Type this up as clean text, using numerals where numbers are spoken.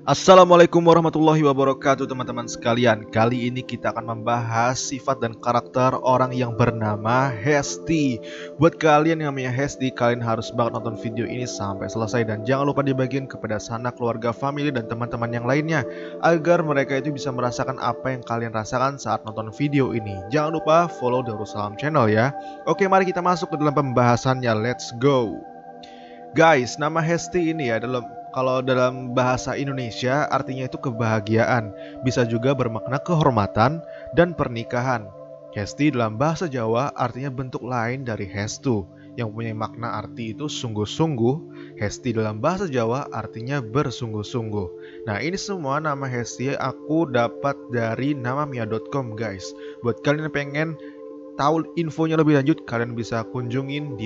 Assalamualaikum warahmatullahi wabarakatuh teman-teman sekalian. Kali ini kita akan membahas sifat dan karakter orang yang bernama Hesti. Buat kalian yang namanya Hesti, kalian harus banget nonton video ini sampai selesai. Dan jangan lupa dibagiin kepada sanak keluarga, family, dan teman-teman yang lainnya, agar mereka itu bisa merasakan apa yang kalian rasakan saat nonton video ini. Jangan lupa follow Darussalam Channel ya. Oke, mari kita masuk ke dalam pembahasannya. Let's go. Guys, nama Hesti ini ya kalau dalam bahasa Indonesia artinya itu kebahagiaan, bisa juga bermakna kehormatan dan pernikahan. Hesti dalam bahasa Jawa artinya bentuk lain dari Hestu yang punya makna arti itu sungguh-sungguh. Hesti dalam bahasa Jawa artinya bersungguh-sungguh. Nah, ini semua nama Hesti aku dapat dari namamia.com guys. Buat kalian yang pengen tahu infonya lebih lanjut, kalian bisa kunjungin di